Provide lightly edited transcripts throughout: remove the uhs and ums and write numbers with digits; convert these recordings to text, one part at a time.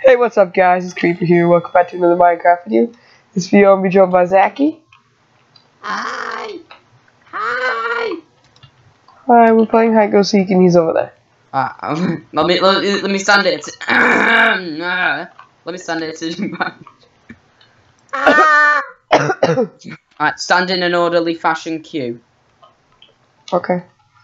Hey, what's up, guys? It's Creeper here. Welcome back to another Minecraft video. This video will be joined by Zachy. Hi! Hi! Hi, we're playing hide go seek and he's over there. Let me stand it. Let me stand it. Alright, stand in an orderly fashion queue. Okay.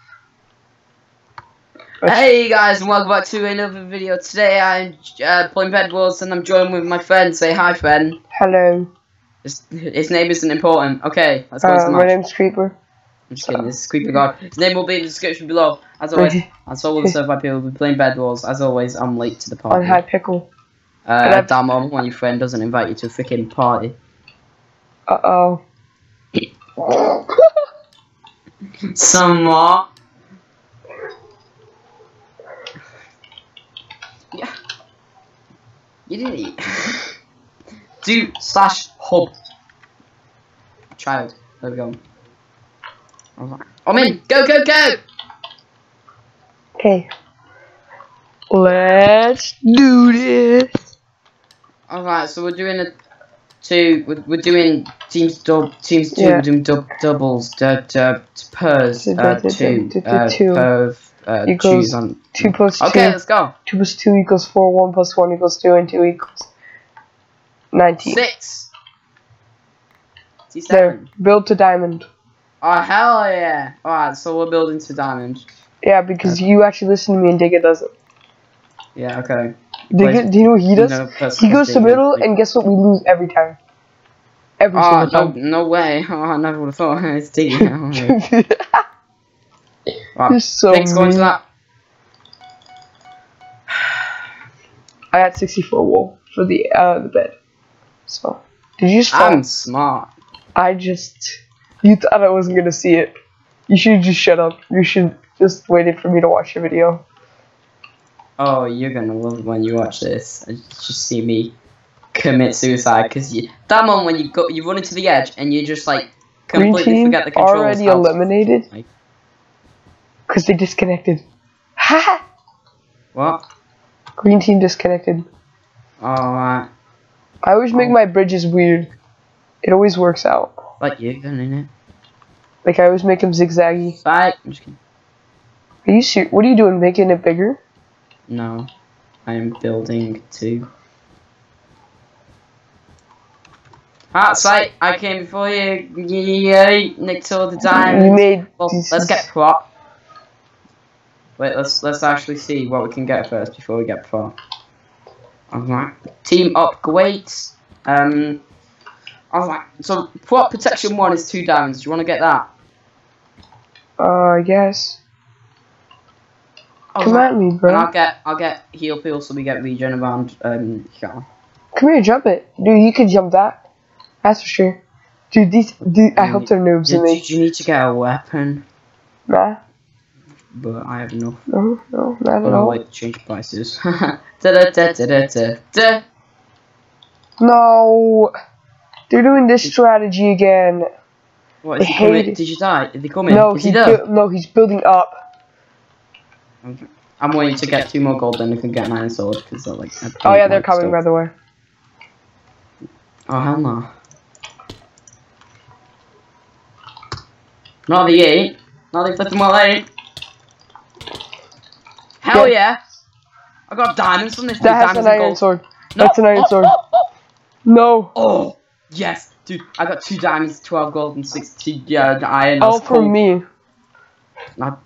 Hey guys, and welcome back to another video. Today I'm playing BedWars and I'm joined with my friend. Say hi, friend. Hello. His name isn't important. Okay, let's go to the match. My name's Creeper. I'm just kidding, this is Creeper God. His name will be in the description below. As always, that's all we'll serve by people who be playing BedWars. As always, I'm late to the party. On High Pickle. Damn on when your friend doesn't invite you to a freaking party. Uh-oh. Some more. Yeah. You didn't eat. Do/hub. Child. There we go. Alright. I'm in. Go, go, go! Okay. Let's do this. Alright, so we're doing we're doing teams two, we're doing doubles, pairs, choose on 2 plus 2. Okay, let's go. 2 plus 2 equals 4, 1 plus 1 equals 2, and 2 equals 19. 6. There, build to diamond. Oh, hell yeah. Alright, so we're building to diamond. Yeah, because you actually listen to me and Digga doesn't. Yeah, okay. Digga, do you know what he does? He goes to middle, and guess what? We lose every time. Every single time. No way. Oh, I never would have thought. It's Digga. Right, You're so thanks for going to that. I had 64 wool for the bed. So, did you stop? I'm smart. You thought I wasn't gonna see it. You should just shut up. You should just waited for me to watch the video. Oh, you're gonna love it when you watch this. Just see me commit suicide because that moment when you run into the edge and you just like completely forget the controls. Already eliminated. Because they disconnected. Ha! What? Green team disconnected. Alright. I always make my bridges weird. It always works out. Like you, innit? Like I always make them zigzaggy. Bye. I'm just kidding. Are you serious? What are you doing? Making it bigger? No. I am building to. Sight. I came before you. Yay. Nicked all the diamonds. You made. Well, let's get prop. Wait, let's actually see what we can get first before we get prop. Alright. Team upgrades. Alright. So prop protection 1 is 2 diamonds. Do you want to get that? I guess. Come at me, bro. And I'll get heal peel so we get regen around yeah. Come here, jump it. Dude, you can jump that. That's for sure. Dude, I hope they're noobs in me. You need to get a weapon. Nah. But I have enough. No, not at all. Wait, change prices. Da. No. They're doing this strategy again. What, is he coming? Did you die? Did he come in? No, No, he's building up. I'm waiting to get 2 more gold, then I can get an iron sword because they're like. Oh yeah, they're coming by the way. Oh hell no! Not the 8. Not the flipping well 8. Hell yeah! I got diamonds from this. That has an iron sword. No. That's an iron sword. No. Oh yes, dude! I got 2 diamonds, 12 gold, and 60 iron. All for me. Not.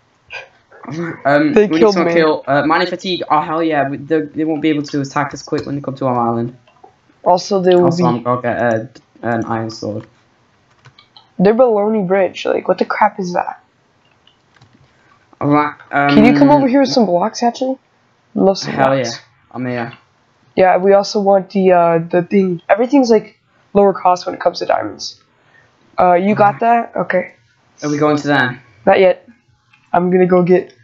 They killed me. Mining fatigue. Oh hell yeah! They won't be able to attack us quick when they come to our island. Also, they will be. I'm gonna get an iron sword. They're baloney bridge. Like, what the crap is that? Alright. Can you come over here with some blocks, actually? Love some hell blocks. Yeah! I'm here. Yeah, we also want the thing. Everything's like lower cost when it comes to diamonds. You got that? Okay. Are we going to them? Not yet. I'm gonna go get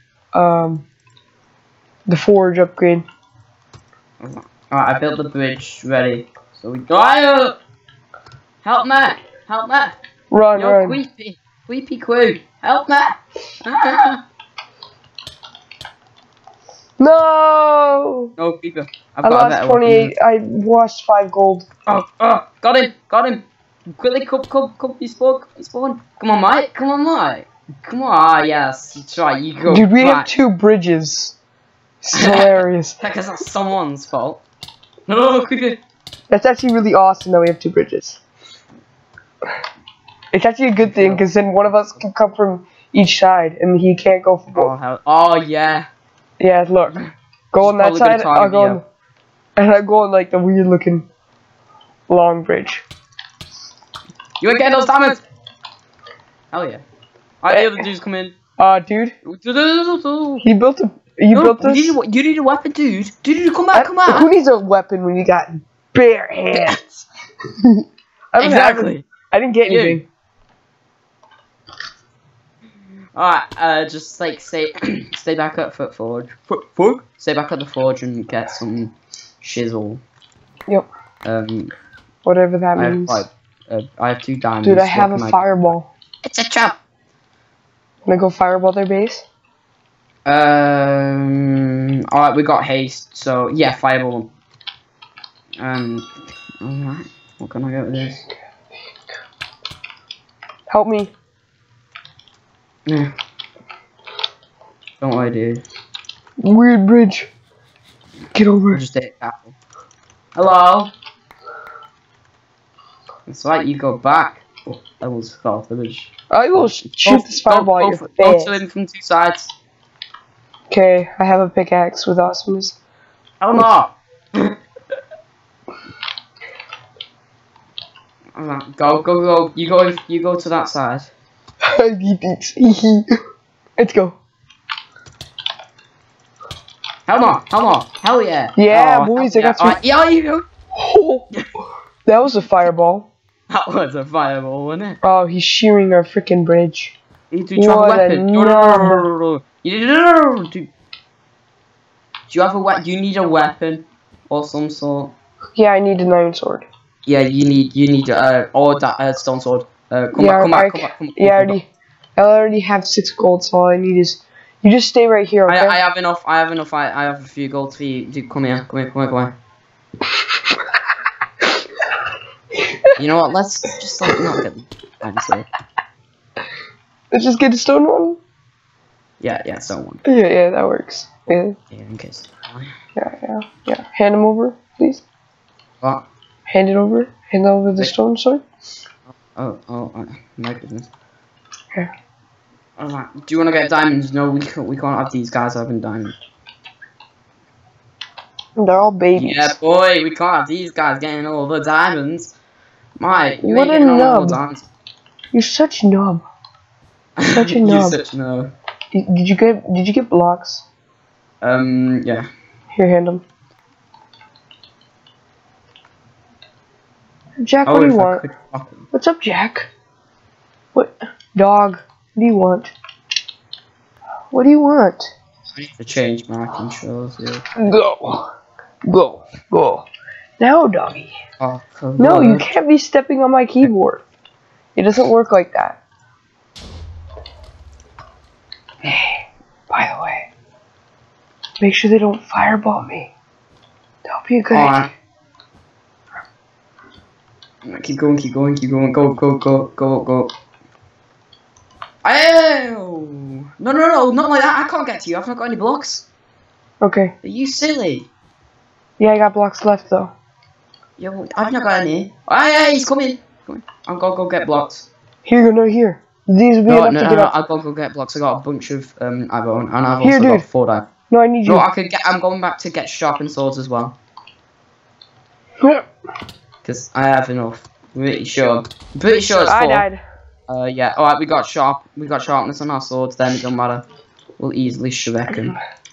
the forge upgrade. Alright, I built the bridge ready. So we go. Help me! Help me! Run, Yo, run. Creepy crew! Help me! No! No, creeper. I've I got a lost better 28. weapon. I lost 5 gold. Oh, got him. Quickly, come, you spawn. Come on, mate. Come on, yes, that's right, you go Dude, we have back. 2 bridges. This is hilarious. Because that's someone's fault. No, creeper. That's actually really awesome that we have 2 bridges. It's actually a good thing, because then one of us can come from each side, and he can't go from both. Oh, hell. Oh, yeah. Yeah, look. Go on that side, I'll go on, and I go on like the weird looking long bridge. You ain't getting those diamonds! Hell yeah. Alright, the other dudes come in. Dude. You He built a. You built this? You need a weapon, dude. Dude, come back. Who needs a weapon when you got bare hands? Exactly. I didn't get anything. Alright, just like stay back at Foot Forge. Stay back at the forge and get some shizzle. Yep. Whatever that means. I have 2 diamonds. Dude, I have a fireball. It's a trap. Can I go fireball their base? Alright, we got haste, so yeah, fireball. Alright, what can I get with this? Help me. Yeah. Don't worry, dude. Weird bridge. Get over it. Just hit apple. Hello? It's like you go back. Oh, I almost fell off the bridge. I will shoot this fireball at your face. Go to him from 2 sides. Okay, I have a pickaxe with awesomeness. Oh no! Go. You go to that side. I need these. Let's go. Hell yeah. Yeah, boys, I got 2. Yeah, you go. Oh, that was a fireball. That was a fireball, wasn't it? Oh, he's shearing our freaking bridge. You need to have a weapon. Do you have a weapon? You need a weapon or some sort. Yeah, I need an iron sword. Yeah, you need or that stone sword. Come back. I already have 6 gold, so all I need is you just stay right here. Okay? I have enough. I have a few gold for you. Dude, come here. You know what? Let's just like not get the sword. Let's just get a stone one. Yeah, stone one. Yeah, that works. Yeah. Yeah, in case. Yeah. Hand him over, please. What? Hand over the stone sword. Oh, my goodness. Okay. Alright, do you want to get diamonds? No, we can't have these guys having diamonds. They're all babies. Yeah, boy, we can't have these guys getting all the diamonds. Mike, you what ain't a getting all nub. the diamonds. You're such a nub. Such a You're nub. such a nub. Did you get blocks? Yeah. Here, hand them. Jack, what do you want? What's up, Jack? What? Dog, what do you want? What do you want? I need to change my controls here. Go. Now, doggy. Oh, no, you can't be stepping on my keyboard. It doesn't work like that. Hey, by the way, make sure they don't fireball me. That'll be a good idea. Keep going. Go. Oh! No, not like that. I can't get to you. I've not got any blocks. Okay. Are you silly? Yeah, I got blocks left though. Yeah, well, I've not got any. Oh, he's coming. I'll go get blocks. Here, no, here. These will be enough to get up. I'll go get blocks. I got a bunch of iron, and I've also got 4 diamonds. No, I need you. No, I'm going back to get sharpened swords as well. Yeah. Because I have enough. Pretty sure it's 4. I died. Yeah. All right, we got sharpness on our swords. Then it don't matter. We'll easily shred them.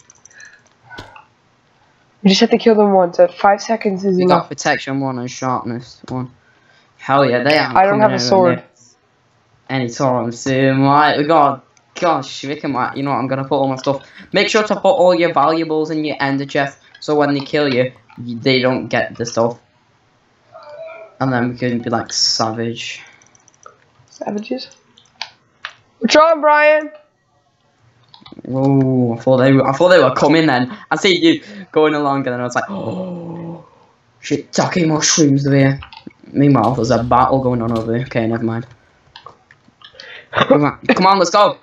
We just have to kill them once. 5 seconds is enough. We got protection 1 and sharpness 1. Hell yeah, they are. I don't have a sword. Anytime soon, right? We got. Gosh, you know what? I'm gonna put all my stuff. Make sure to put all your valuables in your ender chest, so when they kill you, they don't get the stuff. And then we can be like savage. Savages? What's wrong, Brian? Oh, I thought they were coming then. I see you going along, and then I was like, oh, shiitake mushrooms over here. Meanwhile, there's a battle going on over here. Okay, never mind. Come on, let's go.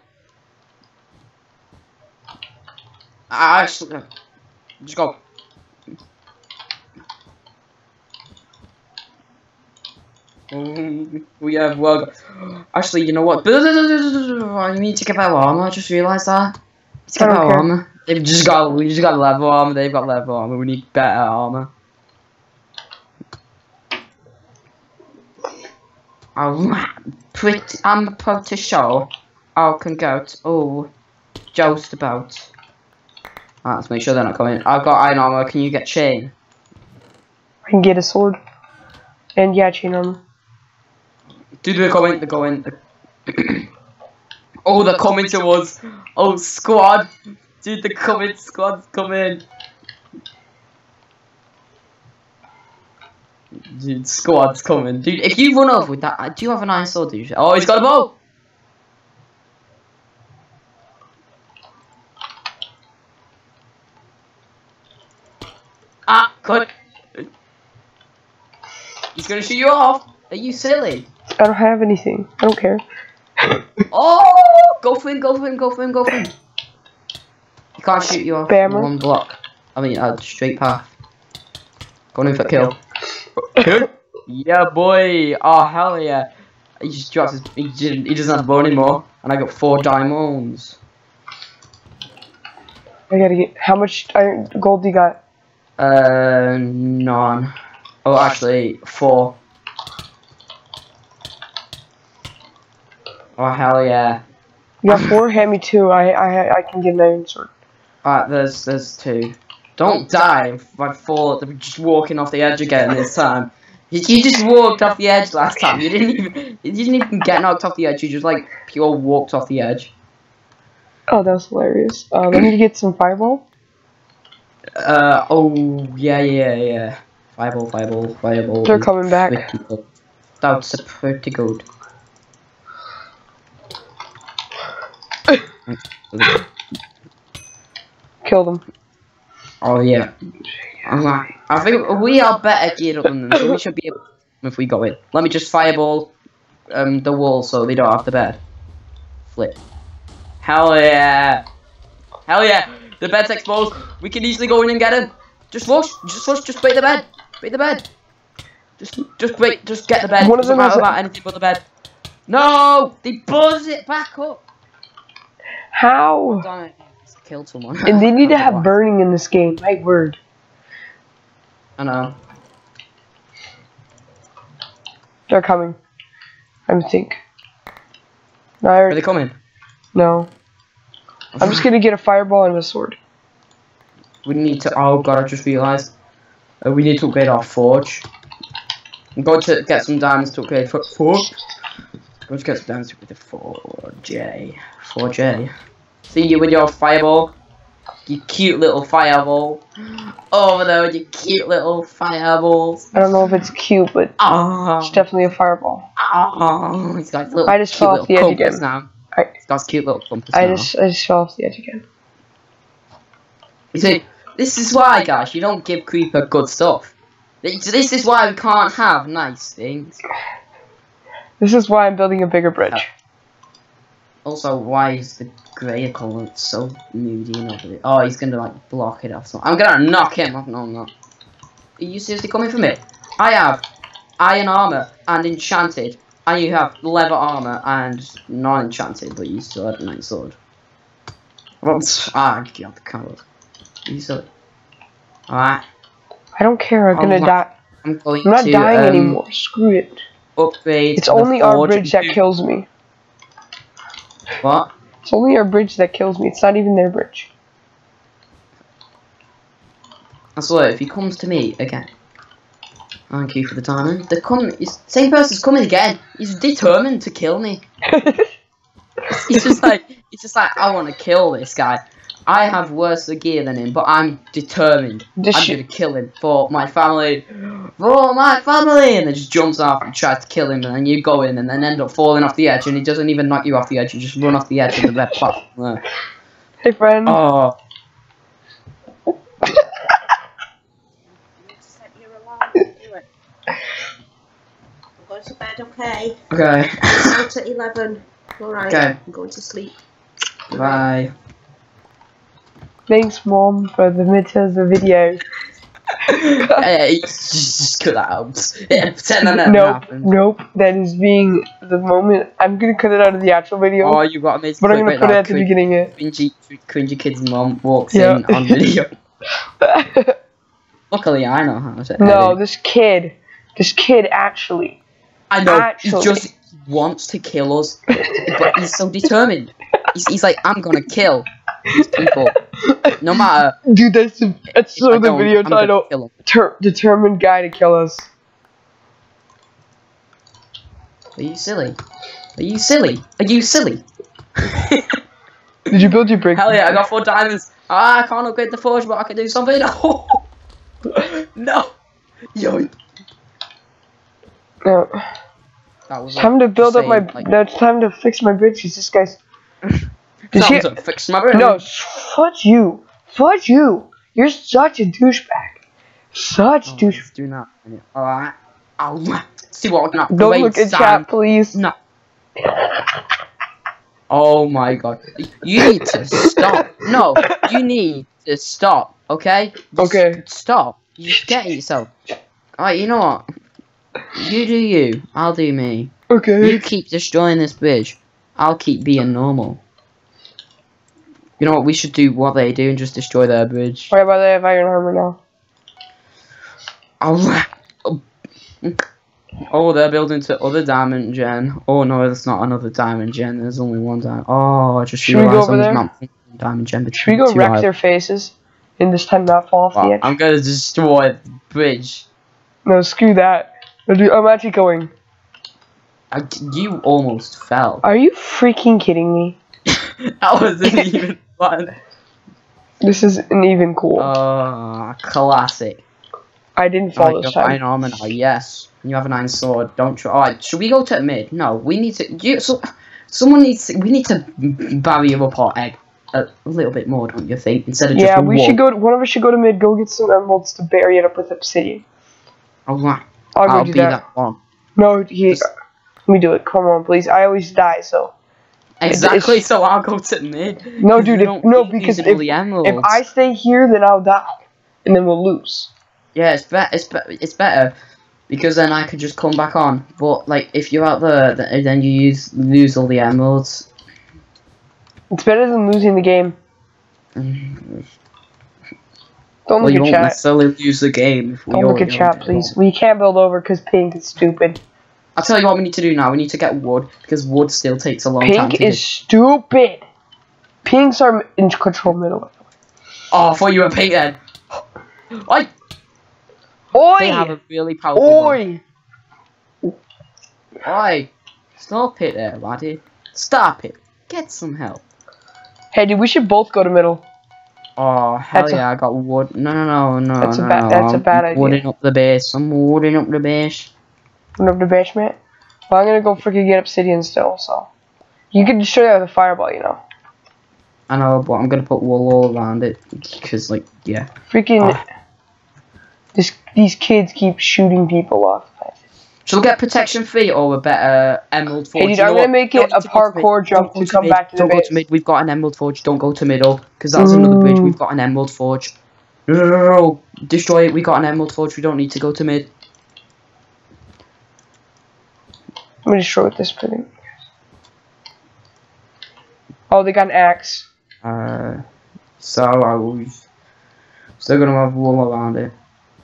Actually, just go. We have actually, you know what? You need to get better armor. I just realised that. Let's get better armor. We just got level armor. They've got level armor. We need better armor. I'm pretty sure I can go to joust about. Alright, let's make sure they're not coming. I've got iron armor. Can you get chain? I can get a sword. And yeah, chain armor. Dude, they're going. Oh, they're coming to us. Oh, squad. Dude, they're coming. Squad's coming. Dude, squad's coming. Dude, if you run off with that, do you have an iron sword, dude? Oh, he's got a bow. Ah, cut. He's gonna shoot you off. Are you silly? I don't have anything. I don't care. Oh, go for him, go for him, go for him, go for him. He can't shoot you off one block. I mean, a straight path. Going in for a kill. Yeah, boy. Oh, hell yeah. He just drops his. He doesn't have a bow anymore. And I got 4 diamonds. I gotta get. How much iron gold do you got? None. Oh, actually, 4. Oh, hell yeah. You got 4? Hand me 2. I can get an iron sword. Alright, there's 2. Don't die by 4. They're just walking off the edge again this time. You just walked off the edge last time. You didn't even get knocked off the edge. You just like pure walked off the edge. Oh, that was hilarious. Let me get some fireball. Oh yeah. Fireball. They're coming back. That's pretty good. Kill them. Oh yeah. I think we are better geared up than them, so we should be able to, if we go in. Let me just fireball the wall so they don't have the bed. Flip. Hell yeah! Hell yeah! The bed's exposed. We can easily go in and get him. Just rush. Just break the bed. Break the bed. Just get the bed. One of them has about anything but the bed. No! They buzz it back up. How? Oh, damn it. Killed someone. And they need to have burning in this game. My word. I know. They're coming. I think. No, Are they coming? No. I'm just gonna get a fireball and a sword. We need to. Oh god! I just realised. We need to upgrade our forge. I'm going to get some diamonds to upgrade for forge. I'm going to get some diamonds to upgrade the forge. Forge. See you with your fireball. You cute little fireball. Over there with your cute little fireballs. I don't know if it's cute, but it's definitely a fireball. Oh, he's got little. I just fell off the edge again. Now. He's got cute little compass I now. just fell off the edge again. You see, this is why, guys, you don't give Creeper good stuff. This is why we can't have nice things. This is why I'm building a bigger bridge. Also, why is the grey colour so moody and over it? Oh, he's gonna like block it off. So I'm gonna knock him off. No, I'm not. Are you seriously coming for me? I have iron armor and enchanted, and you have leather armor and non-enchanted, but you still have a nice sword. God, the coward. You silly. Alright. I don't care. I'm gonna die. I'm not dying anymore. Screw it. Upgrade. It's only our bridge that kills me. What? It's only our bridge that kills me. It's not even their bridge. I swear, if he comes to me again. Thank you for the diamond. Same person's coming again. He's determined to kill me. He's just like, I want to kill this guy. I have worse gear than him, but I'm determined. I'm gonna kill him for my family. For my family! And then just jumps off and tries to kill him, and then you go in and then end up falling off the edge, and he doesn't even knock you off the edge, you just run off the edge of the red platform. Hey, friend. Oh. I'm going to bed, okay? Okay. Out at 11. Alright, Okay. I'm going to sleep. Bye. Thanks, Mom, for the video. Hey, just cut that out. Yeah, pretend that never happened. Nope. That is being the moment. I'm gonna cut it out of the actual video. Oh, you got amazing. But I'm gonna put it at the beginning. Cringy kid's mom walks in on video. Luckily, I know how to edit. No, this kid actually. I know. He just wants to kill us, but he's so determined. He's like, I'm gonna kill these people, no matter. Dude, that's so the video title. Determined guy to kill us. Are you silly? Are you silly? Are you silly? Did you build your brick? Hell yeah, I got 4 diamonds. I can't upgrade the forge, but I can do something. Oh, no. Yo. No. That was time to build up my. No, it's time to fix my bridges. This guy's. Fix my bridge. No, fudge you. Fudge you. You're such a douchebag. Such douche. Do not. Alright. I'll see what I can upgrade. Don't look at chat, please. No. Oh my god. You need to stop. No, you need to stop, okay? Okay. Stop. You get it yourself. Alright, you know what? You do you. I'll do me. Okay. You keep destroying this bridge. I'll keep being normal. You know what? We should do what they do and just destroy their bridge. Why about they have iron armor now? Oh, they're building to other diamond gen. Oh no, that's not another diamond gen. There's only one diamond. Oh, I just realized on this map diamond gen. Should we go wreck their faces and this time not fall off the edge? I'm gonna destroy the bridge. No, screw that. I'm actually going. You almost fell. Are you freaking kidding me? That wasn't even fun. This isn't even cool. Classic. I didn't fall this time. Iron armor now, yes. You have an iron sword. Don't try. Alright, should we go to mid? No, we need to. Someone needs to. We need to barrier up our egg a little bit more, don't you think? Instead of just. Yeah, we should go. One of us should go to mid. Go get some emeralds to bury it up with obsidian. Alright. I'll do that one. No, let me do it. Come on, please. I always die, so. Exactly. So I'll go to mid. No, dude. Because if I stay here, then I'll die, and then we'll lose. Yeah, it's better because then I could just come back on. But like, if you're out there, then you lose all the emeralds. It's better than losing the game. Don't look you at won't chat. necessarily lose the game. Don't look at chat, please. We can't build over because pink is stupid. I'll tell you what we need to do now. We need to get wood because wood still takes a long time. Pink is stupid. Pinks are in control middle. Oh, I thought you were pink then. Oi! Oi! They have a really powerful Oi! Oi! Stop it there, laddie. Stop it. Get some help. Hey, dude, we should both go to middle. Oh, hell yeah, I got wood. No. That's a bad idea. Wooding up the base. I'm wooding up the base. Wooding up the basement? Well, I'm gonna go freaking get obsidian still, so. You can destroy that with a fireball, you know. I know, but I'm gonna put wool all around it. Because, like, yeah. Freaking. These kids keep shooting people off. Should we get protection feet or a better emerald forge? Hey, dude, I'm gonna make it a parkour jump to come back to the base. Don't go to mid. We've got an emerald forge. Don't go to middle because that's another bridge. We've got an emerald forge. No. Destroy it. We got an emerald forge. We don't need to go to mid. I'm gonna destroy with this thing. Oh, they got an axe. So I will. Still gonna have wool around it.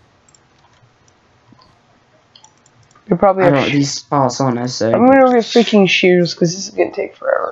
You're probably. I know these parts aren't necessary. I'm gonna get freaking shears because this is gonna take forever.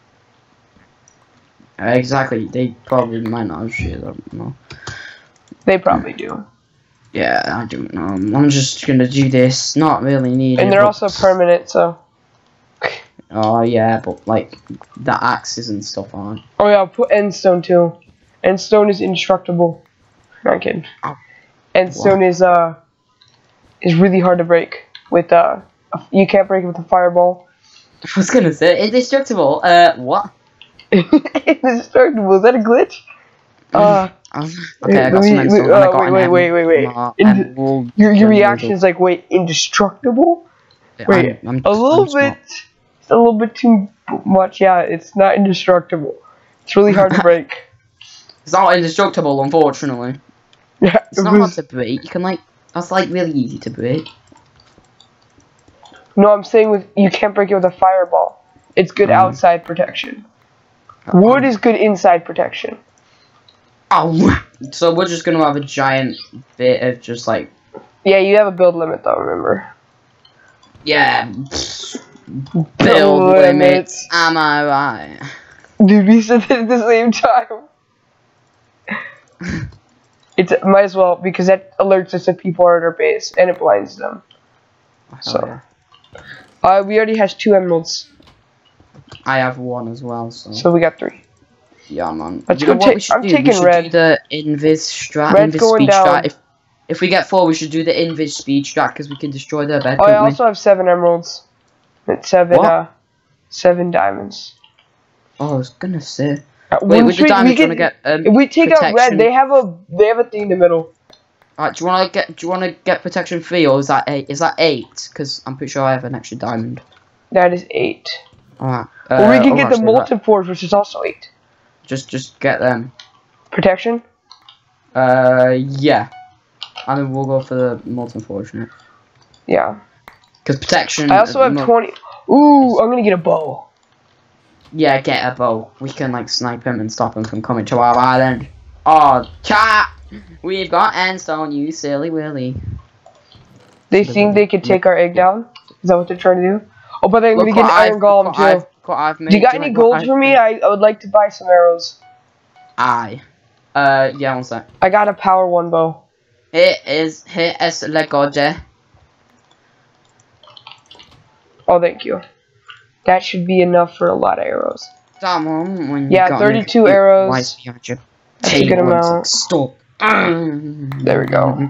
Exactly. They probably might not have shears. I don't know. They probably do. Yeah, I don't know. I'm just gonna do this. Not really needed. And they're also permanent, so. Oh yeah, but like the axes and stuff on. Oh yeah, I'll put endstone too. Endstone is indestructible. Not kidding. Oh. Endstone is really hard to break with you can't break it with a fireball. I was gonna say indestructible. What? Indestructible. Is that a glitch? Okay, I got some endstone. And I got wait. Your reaction is like, wait, indestructible? Wait, I'm a little bit too much. Yeah, it's not indestructible. It's really hard to break. It's not indestructible, unfortunately. Yeah, it's not hard to break. You can that's like really easy to break. No, I'm saying you can't break it with a fireball. It's good outside protection. Wood is good inside protection. Oh, so we're just gonna have a giant bit of just like. Yeah, you have a build limit though. Remember. Yeah. Build limits. Am I right? Dude, we said it at the same time. It might as well because that alerts us if people are at our base and it blinds them. So, we already has 2 emeralds. I have 1 as well. So we got 3. Yeah, man. Let's go. I'm taking red. Do the invis strat. Red's going down. If we get 4, we should do the invis speed strat because we can destroy their bed. Oh, I also have 7 emeralds. It's 7 diamonds. Oh, I was gonna say. Wait, with the diamonds, you wanna get if we take out red, they have a thing in the middle. Alright, do you wanna get protection 3 or is that 8? Is that 8? Because I'm pretty sure I have an extra diamond. That is 8. Alright. Or we can get the molten forge, which is also 8. Just get them. Protection? Yeah. And then we'll go for the molten forge now. Yeah. Because protection. I also have 20. Ooh, I'm gonna get a bow. Yeah, get a bow. We can like snipe him and stop him from coming to our island. Oh, chat! We've got endstone, you silly willy. They think they could take our egg down? Is that what they're trying to do? Oh, but I'm gonna get an iron golem too. Do you got any gold for me? I would like to buy some arrows. Yeah, one sec. I got a power 1 bow. Here is le gode. Oh, thank you. That should be enough for a lot of arrows. Yeah, 32 arrows. That's a good amount. Stop. There we go.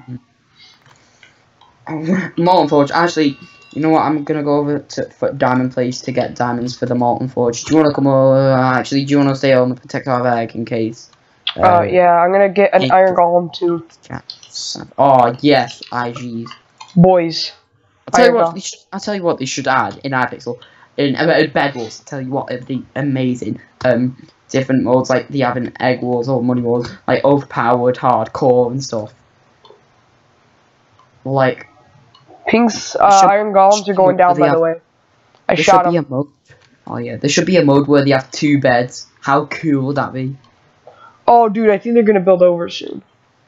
Molten forge. Actually, you know what? I'm gonna go over to Diamond Place to get diamonds for the molten forge. Do you wanna come over? Actually, do you wanna stay home and protect our egg in case? Yeah, I'm gonna get an iron golem too. Oh yes, IGs. Boys. I'll tell you what they should add in iPixel. In BedWars, I'll tell you what, it'd be amazing. Different modes, like they have in Egg Wars or Money Wars, like overpowered, hardcore and stuff. Like Pink's iron golems are going down, by the way. I shot them. Oh yeah, there should be a mode where they have 2 beds. How cool would that be? Oh dude, I think they're gonna build over soon.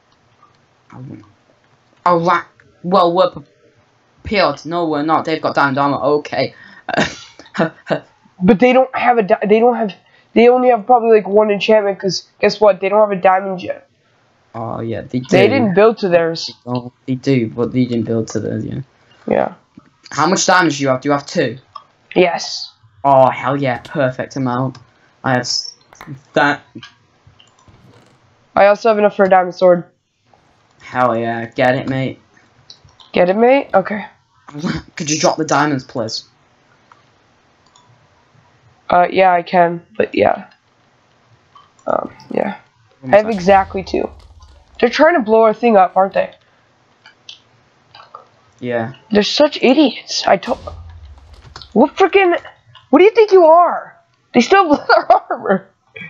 Oh, well, we're prepared. No, we're not. They've got diamond armor. Okay. But they don't have they only have probably like 1 enchantment because guess what? They don't have a diamond yet. Oh yeah, they do. They didn't build to theirs. Oh, they do, but they didn't build to theirs, yeah. Yeah. How much diamonds do you have? Do you have 2? Yes. Oh hell yeah, perfect amount. I have that. I also have enough for a diamond sword. Hell yeah, get it, mate. Get it, mate? Okay. Could you drop the diamonds, please? Yeah, I can, but yeah. Yeah. I have exactly 2. They're trying to blow our thing up, aren't they? Yeah. They're such idiots. What do you think you are? They still blew their armor.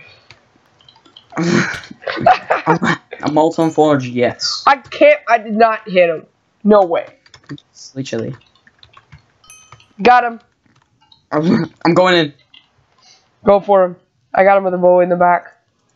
A molten forge, yes. I did not hit him. No way. Literally. Got him. I'm going in. Go for him. I got him with a bow in the back.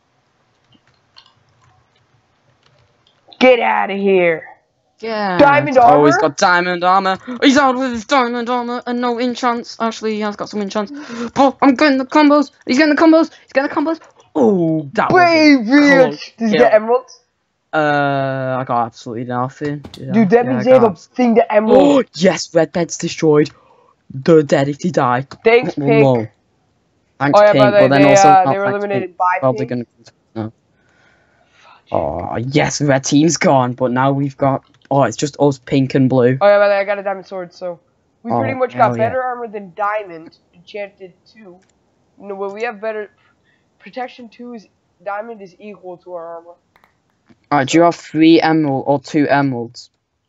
Get out of here. Yeah. Diamond armor? Oh, he's got diamond armor. He's out with his diamond armor and no enchants. Actually, he has got some enchants. Oh, I'm getting the combos. He's getting the combos. He's getting the combos. Oh, that was Did you get emeralds? I got absolutely nothing. Dude, that means they have a thing to emerald. Oh, yes, red bed's destroyed. They're dead if they die. Thanks, Pink. Whoa. Thanks, yeah, Pink, but then they were eliminated by Pink. Pink. No. Oh, yes, red team's gone, but now we've got... Oh, it's just us, Pink and Blue. Oh, yeah, by the way, I got a diamond sword, so... We pretty much got better armor than diamond, enchanted 2. No, well, we have better... protection 2 is diamond is equal to our armor. Alright, do you have 3 emerald or 2 emeralds?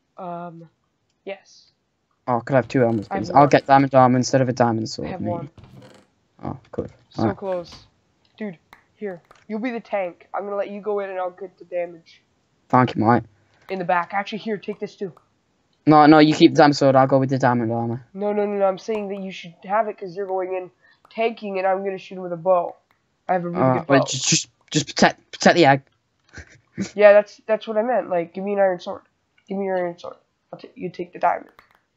Yes. Oh, could I have 2 emeralds, I have please? I'll one. get diamond armor instead of a diamond sword. I have maybe. one. Oh, good. So close. Dude, here. You'll be the tank. I'm gonna let you go in and I'll get the damage. Thank you, mate. In the back. Actually, here, take this too. No, you keep the diamond sword. I'll go with the diamond armor. No. I'm saying that you should have it because you're going in tanking and I'm gonna shoot him with a bow. I have a really good bow. But just protect the egg. Yeah, that's what I meant. Like, give me an iron sword. Give me your iron sword. You take the diamond.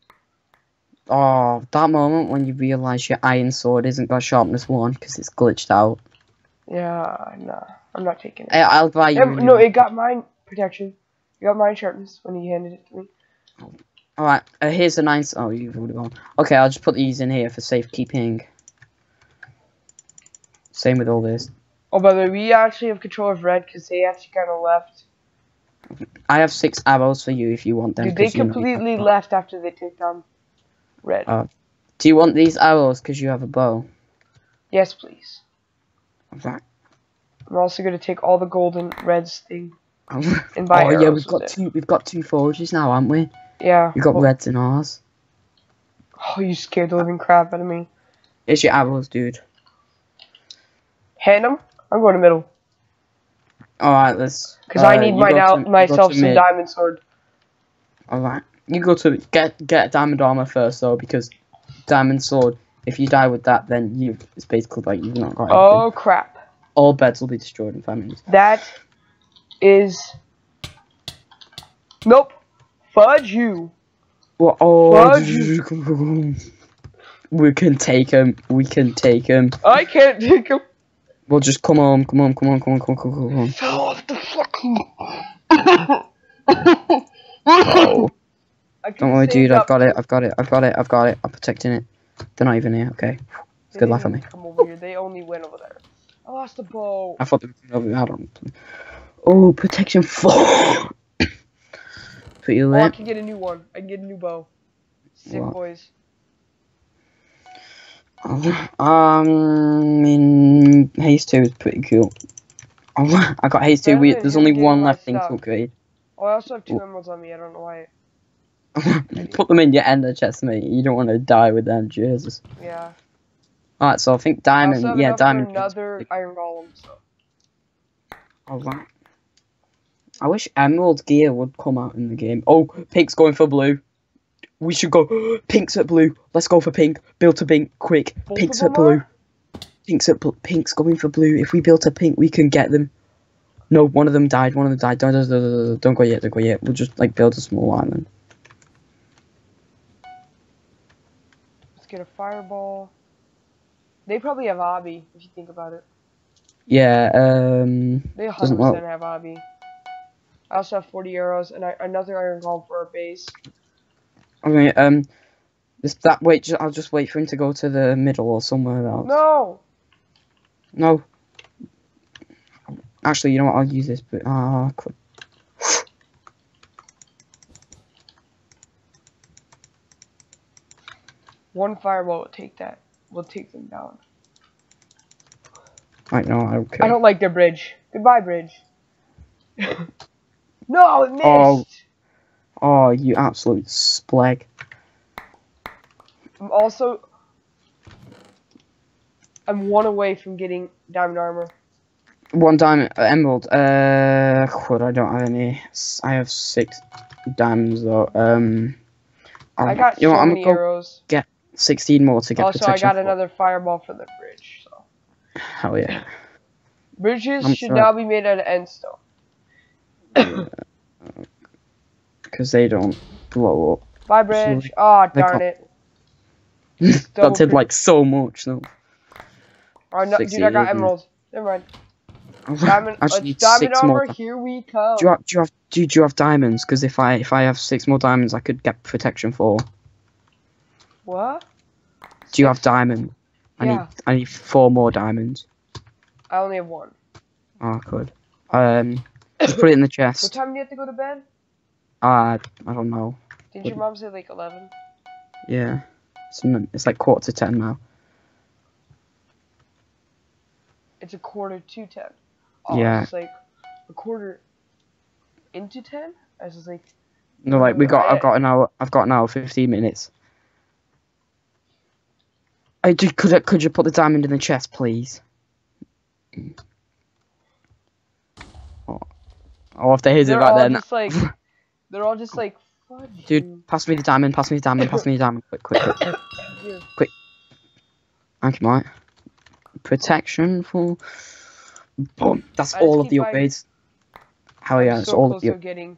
Oh, that moment when you realise your iron sword isn't got sharpness 1 because it's glitched out. Yeah, nah. I'm not taking it. I'll buy you. No, it got mine protection. It got mine sharpness when he handed it to me. Alright, here's a nice... Oh, you've already gone. Okay, I'll just put these in here for safekeeping. Same with all this. Oh, by the way, we actually have control of red because they actually kind of left. I have 6 arrows for you if you want them. Dude, they completely left after they took down red. Do you want these arrows because you have a bow? Yes, please. Okay. I'm also going to take all the gold and reds thing. And buy arrows yeah, we've got 2 forges now, haven't we? Yeah. We've got reds in ours. Oh, you scared the living crap out of me. Here's your arrows, dude. Hand them? I'm going to middle. Alright, let's... Because I need myself some diamond sword. Alright. You go to... Get diamond armor first, though, because diamond sword, if you die with that, then it's basically like you've not got anything. Oh, crap. All beds will be destroyed in 5 minutes. That is... Nope. Fudge you. Well, oh, Fudge you. We can take him. We can take him. I can't take him. Well, just come on. Come on. Fell off the fucking... Oh. Don't worry, dude. I've got it. I'm protecting it. They're not even here. Okay. It's good laugh at me. Come over here. They only went over there. I lost the bow. I thought they were over here. I don't. Oh, protection 4. Put you in. I can get a new one. I can get a new bow. Sick, boys. Haze 2 is pretty cool. Oh, I got Haze 2. There's only one left thing to upgrade. Oh, I also have 2 emeralds on me. I don't know why. Put them in your ender chest, mate. You don't want to die with them, Jesus. Yeah. Alright, so I think diamond. Yeah, diamond. Another iron golem. So. Alright. I wish emerald gear would come out in the game. Oh, pink's going for blue. We should go. Pink's at blue. Let's go for pink. Build a pink, quick. Pink's at blue. Pink's going for blue. If we build a pink, we can get them. No, one of them died. Don't go yet. We'll just like build a small island. Let's get a fireball. They probably have obby if you think about it. Yeah. They 100% have obby. I also have 40 arrows and another iron golem for our base. Okay, I'll just wait for him to go to the middle or somewhere else. No. Actually, you know what? I'll use this, but one fireball will take that. We'll take them down. I know. Okay. I don't like their bridge. Goodbye, bridge. No, it missed. Oh, you absolute spleg. I'm 1 away from getting diamond armor. 1 diamond emerald. I don't have any. I have 6 diamonds though. I got so many arrows. Get 16 more to get also, protection. I got another fireball for the bridge. So. Hell yeah. Bridges should now be made out of endstone. Because they don't blow up. Bye, bridge. Oh, darn it. That did like so much though. Oh, no, dude, I got emeralds. Never mind. Diamond armor, here we come. Do you have diamonds? Because if I have 6 more diamonds, I could get protection 4. What? Do you have diamond? Yeah. I need 4 more diamonds. I only have 1. Oh, good. Just put it in the chest. What time do you have to go to bed? I don't know. Did your mom say like 11? Yeah. It's like 9:45 now. It's a quarter to 10. Oh, Yeah. it's like a quarter into 10. I was just like. No, like I've got an hour 15 minutes. Could you put the diamond in the chest, please? Oh, if there is it right there. Just like, they're all just like, fudge. Dude, pass me the diamond, pass me the diamond, pass me the diamond. Quick. Quick. Thank you, mate. Protection for... Boom. That's all of the upgrades. Hell yeah, it's all of the... Getting...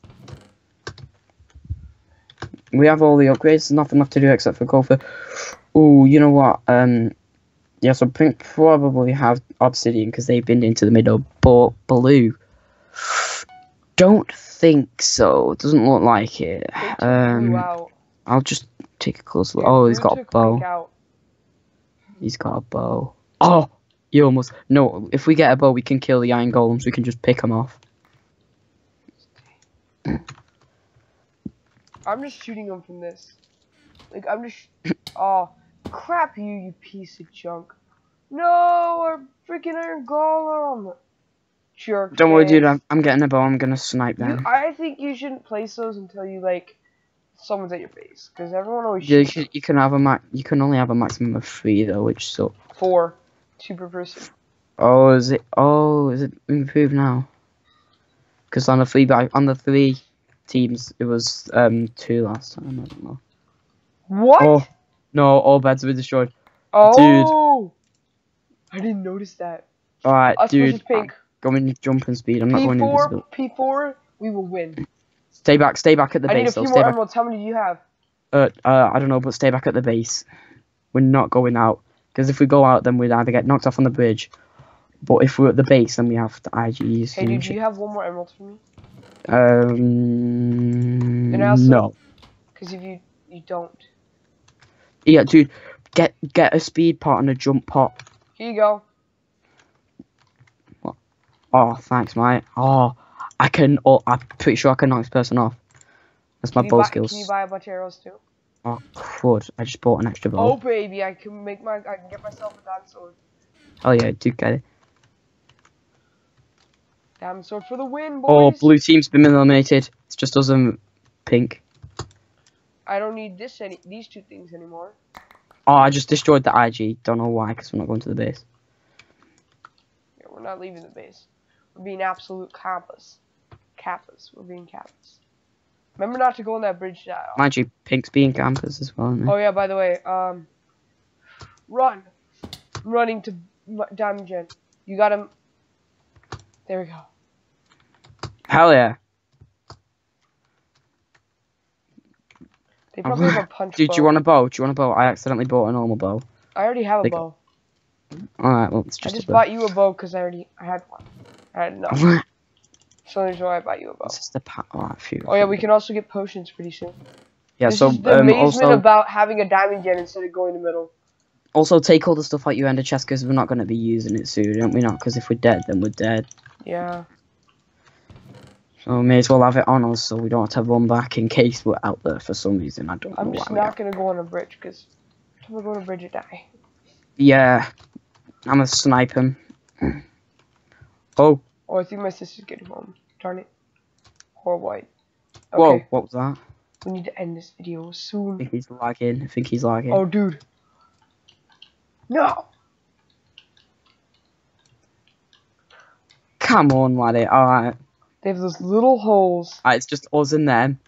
We have all the upgrades, nothing left to do except for go for... Ooh, you know what? Yeah, so Pink probably have Obsidian because they've been into the middle, but Blue... Don't think so. It doesn't look like it. I'll just take a close look. Oh, he's got a bow. He's got a bow. Oh, you almost... No, if we get a bow, we can kill the iron golems. We can just pick them off. I'm just shooting them from this. Like, I'm just... Oh, crap you piece of junk. No, a freaking iron golem. Jerk. Don't worry, dude. I'm getting a bow. I'm gonna snipe them. I think you shouldn't place those until you, like... Someone's at your base, because everyone always shoots. You can have a You can only have a maximum of 3 though, which sucks. 4, 2 per person. Oh, is it? Oh, is it improved now? Because on the 3 teams, it was 2 last time. I don't know. What? Oh no! All beds were destroyed. Oh, dude. I didn't notice that. All right, dude. Pink. Go in jumping speed. I'm not going invisible. P4. We will win. Stay back at the base. I need a few more emeralds. How many do you have? I don't know, but stay back at the base. We're not going out. Because if we go out, then we'd either get knocked off on the bridge. But if we're at the base, then we have the IGs. Hey, dude, do you have one more emerald for me? No. Because if you don't. Yeah, dude, get a speed pot and a jump pot. Here you go. What? Oh, thanks, mate. Oh. I'm pretty sure I can knock this person off. That's my bow skills. Can you buy a bunch of arrows too? Oh, crud. I just bought an extra bow. Oh, baby, I can get myself a diamond sword. Oh, yeah, do get it. Diamond sword for the win, boys. Oh, blue team's been eliminated. It's just us and pink. I don't need these 2 things anymore. Oh, I just destroyed the IG. Don't know why, because we're not going to the base. Yeah, we're not leaving the base. We're being absolute Kappas. We're being Kappas. Remember not to go on that bridge now. Mind you, pink's being campers as well, isn't it? Oh yeah, by the way, run. I'm running to Diamond Gen. You got him. There we go. Hell yeah. They probably have a punch Dude, bow. do you want a bow? I accidentally bought a normal bow. I already have a bow. Alright, well, it's just I just bought you a bow because I had one. I had enough. So there's why I bought you a bow. It's just the oh yeah, we can also get potions pretty soon. Yeah, this so is the amazement about having a diamond gen instead of going in the middle. Also, take all the stuff out your ender chest because we're not going to be using it soon, aren't we not? Because if we're dead, then we're dead. Yeah. So we may as well have it on us so we don't have to run back in case we're out there for some reason. I don't know why. I'm just not going to go on a bridge because if I go on a bridge, I die. Yeah. I'm going to snipe him. Oh. Oh, I think my sister's getting home. Darn it. Or white. Okay. Whoa, what was that? We need to end this video soon. I think he's lagging. Oh, dude. No! Come on, laddie. Alright. They have those little holes. It's just us and them.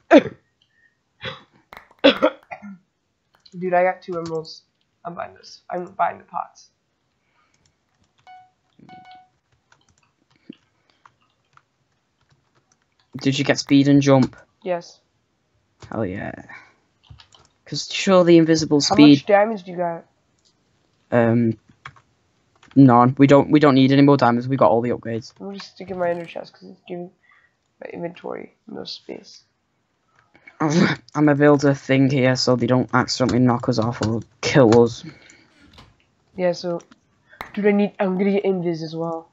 Dude, I got 2 emeralds. I'm buying this. I'm buying the pots. Did you get speed and jump? Yes. Hell yeah. Because sure, the invisible speed. How much damage do you got? None. We don't need any more diamonds. We got all the upgrades. I'm just sticking my inner chest because it's giving my inventory no space. I'm gonna build a thing here so they don't accidentally knock us off or kill us. Yeah. So, dude, I'm gonna get invis as well.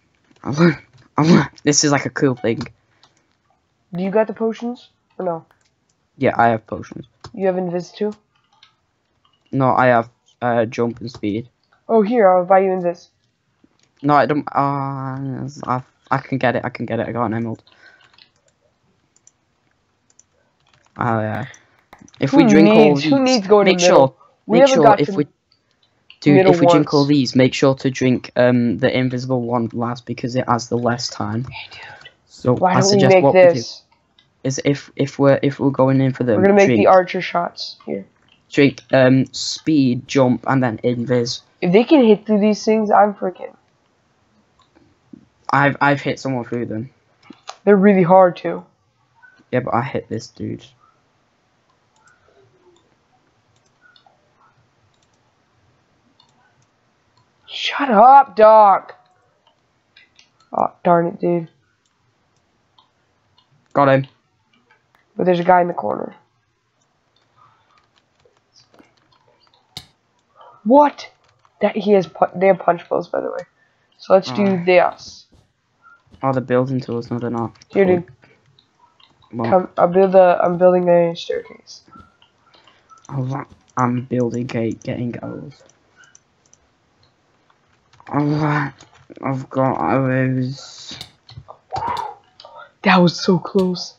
This is like a cool thing. Do you got the potions or no? Yeah, I have potions. You have invis too? No, I have jump and speed. Oh, here, I'll buy you invis. No, I don't. I can get it. I can get it. I got an emerald. Oh yeah. If we drink all these, Who needs going make to middle? sure. We Make haven't sure got if to we, dude, middle if we drink all once. these, make sure to drink the invisible one last because it has the less time. Hey, dude. So Why I don't we suggest make what we do this? is if we're going in for them, We're gonna make drink, the archer shots here. drink speed, jump, and then invis. If they can hit through these things, I'm freaking. I've hit someone through them. They're really hard too. Yeah, but I hit this dude. Shut up, dog. Oh, darn it, dude. Got him. But there's a guy in the corner. What? That he has. They have punch bows, by the way. So let's do this. Oh, they're building to us. No, they're not. Here, dude. Well, Come. I'm building a staircase. I'm building getting gold. Alright, I've got arrows. That was so close.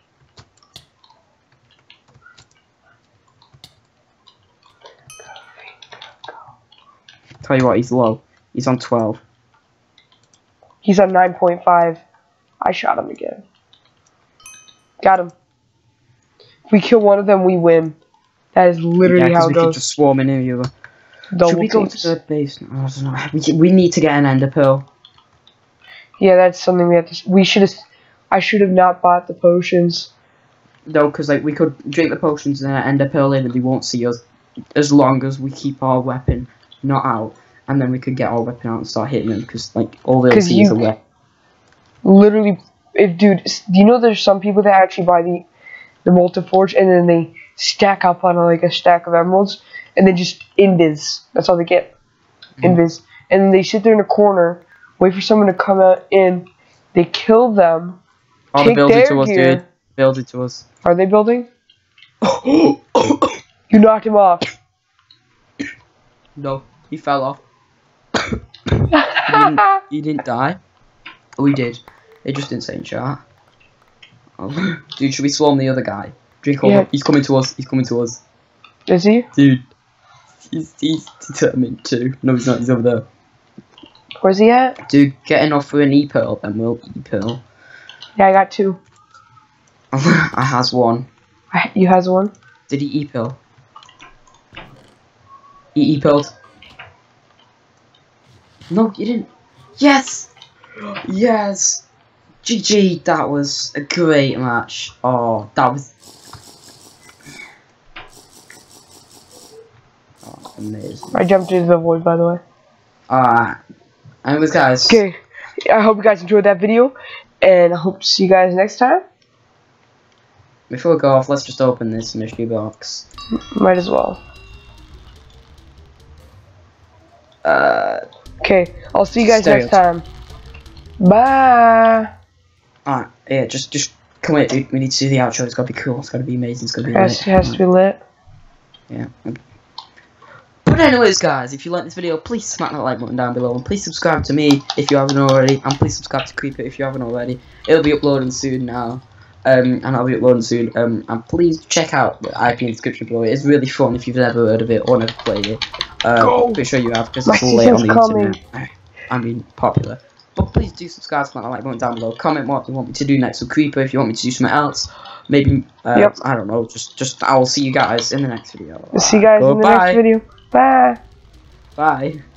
Tell you what, he's low. He's on 12. He's on 9.5. I shot him again. Got him. If we kill one of them, we win. That is literally how it we could goes. just swarm in here. Should we go to the base? No, I don't know. We need to get an ender pearl. Yeah, that's something we have to. We should have. I should have not bought the potions. No, because like we could drink the potions and then ender pearl in, and they won't see us as long as we keep our weapon not out, and then we could get our weapon out and start hitting them. Because like all they'll see is a weapon. Literally, dude, do you know there's some people that actually buy the molten forge and then they stack up on like a stack of emeralds and then just invis. That's all they get. Invis. And then they sit there in a corner, wait for someone to come out in. They kill them. Oh, they're building to us, dude. Building to us. Are they building? You knocked him off. No, he fell off. he didn't die. Oh, he did. It just didn't say in chat. Oh. Dude, should we swarm the other guy? Drink all He's coming to us. He's coming to us. Is he? Dude. He's determined to. No, he's not. He's over there. Where's he at? Dude, get enough for an e-pearl, then we'll e-pearl. Yeah, I got 2. I has 1. You has 1? Did he e-pearl? He e-pearled. No, you didn't. Yes! Yes! GG, that was a great match. Oh, that was... Oh, amazing. I jumped into the void, by the way. Alright. Anyways, guys. Okay, I hope you guys enjoyed that video, and I hope to see you guys next time. Before we go off, let's just open this mystery box. Might as well. Okay, I'll see you guys next time. Bye. Alright, yeah, just come here, dude. We need to do the outro. It's gotta be cool. It's gotta be amazing. It's gotta be lit. It has to be lit. Yeah. But anyways, guys, if you like this video, please smack that like button down below, and please subscribe to me if you haven't already, and please subscribe to Creeper if you haven't already. It'll be uploading soon now, and I'll be uploading soon. And please check out the IP in the description below. It's really fun if you've never heard of it or never played it. Pretty sure you have because it's late on the internet. I mean, popular. But please do subscribe, smack that like button down below. Comment what you want me to do next with Creeper. If you want me to do something else, maybe I don't know. Just I'll see you guys in the next video. See you guys in the next video. Bye. Bye.